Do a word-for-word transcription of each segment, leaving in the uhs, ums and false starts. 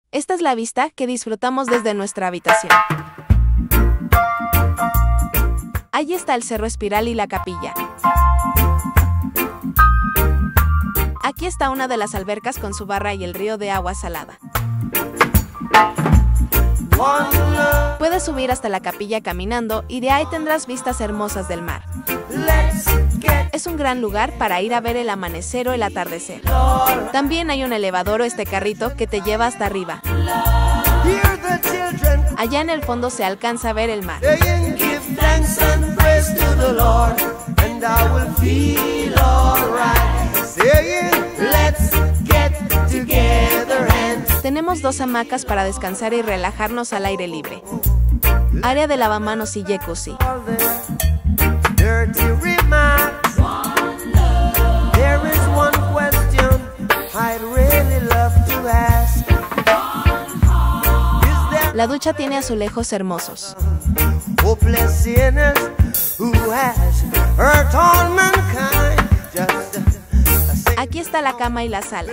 Esta es la vista que disfrutamos desde nuestra habitación. Allí está el Cerro Espiral y la capilla. Aquí está una de las albercas con su barra y el río de agua salada. Puedes subir hasta la capilla caminando y de ahí tendrás vistas hermosas del mar. Es un gran lugar para ir a ver el amanecer o el atardecer. También hay un elevador o este carrito que te lleva hasta arriba. Allá en el fondo se alcanza a ver el mar. Tenemos dos hamacas para descansar y relajarnos al aire libre. Área de lavamanos y jacuzzi. La ducha tiene azulejos hermosos. Aquí está la cama y la sala.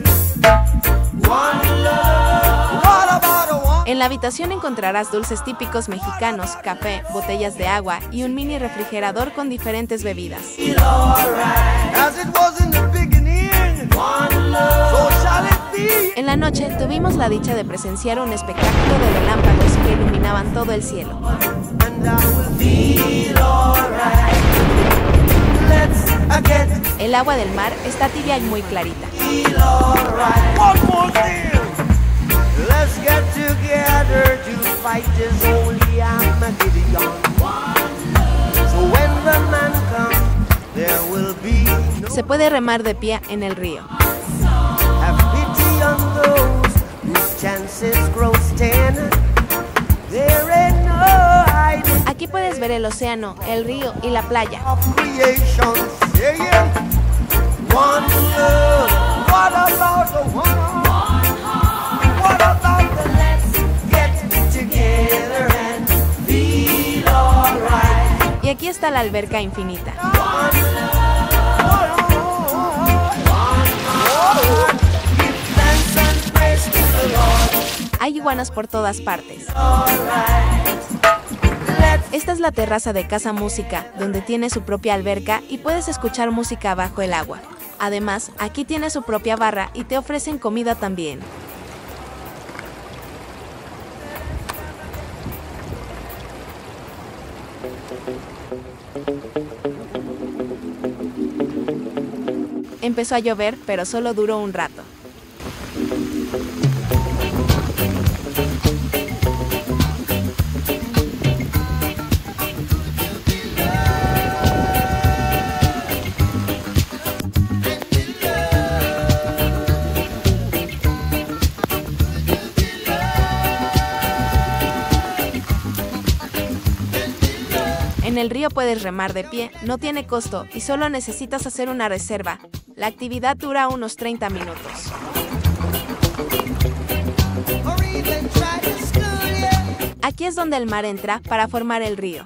En la habitación encontrarás dulces típicos mexicanos, café, botellas de agua y un mini refrigerador con diferentes bebidas. En la noche tuvimos la dicha de presenciar un espectáculo de relámpagos que iluminaban todo el cielo. El agua del mar está tibia y muy clarita. Se puede remar de pie en el río. Aquí puedes ver el océano, el río y la playa. Y aquí está la alberca infinita. Hay iguanas por todas partes. Esta es la terraza de Casa Música, donde tiene su propia alberca y puedes escuchar música bajo el agua. Además, aquí tiene su propia barra y te ofrecen comida también. Empezó a llover, pero solo duró un rato. En el río puedes remar de pie, no tiene costo y solo necesitas hacer una reserva. La actividad dura unos treinta minutos. Aquí es donde el mar entra para formar el río.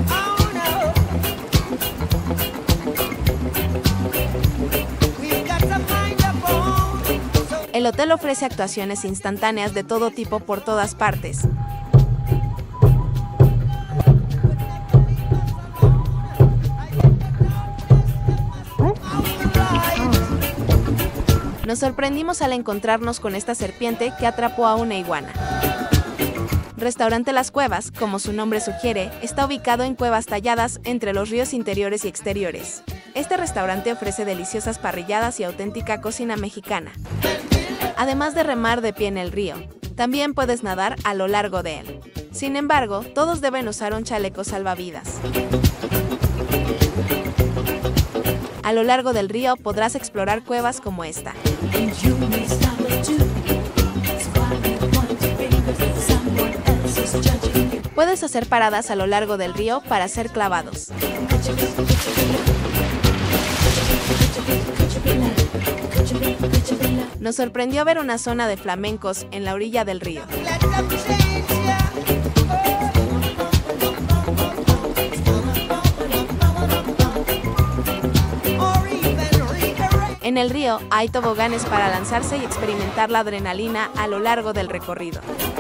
El hotel ofrece actuaciones instantáneas de todo tipo por todas partes. Nos sorprendimos al encontrarnos con esta serpiente que atrapó a una iguana. Restaurante Las Cuevas, como su nombre sugiere, está ubicado en cuevas talladas entre los ríos interiores y exteriores. Este restaurante ofrece deliciosas parrilladas y auténtica cocina mexicana. Además de remar de pie en el río, también puedes nadar a lo largo de él. Sin embargo, todos deben usar un chaleco salvavidas. A lo largo del río podrás explorar cuevas como esta. Puedes hacer paradas a lo largo del río para hacer clavados. Nos sorprendió ver una zona de flamencos en la orilla del río. En el río hay toboganes para lanzarse y experimentar la adrenalina a lo largo del recorrido.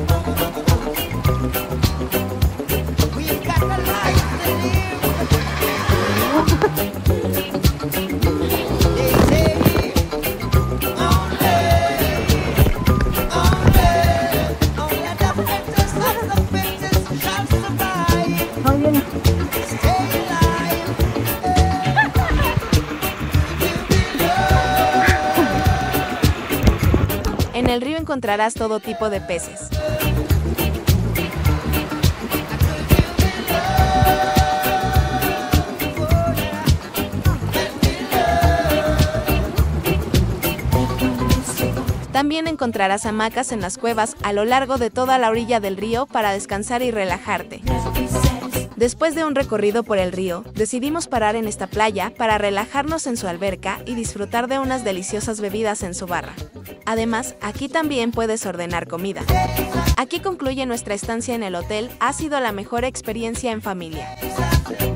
En el río encontrarás todo tipo de peces. También encontrarás hamacas en las cuevas a lo largo de toda la orilla del río para descansar y relajarte. Después de un recorrido por el río, decidimos parar en esta playa para relajarnos en su alberca y disfrutar de unas deliciosas bebidas en su barra. Además, aquí también puedes ordenar comida. Aquí concluye nuestra estancia en el hotel, ha sido la mejor experiencia en familia.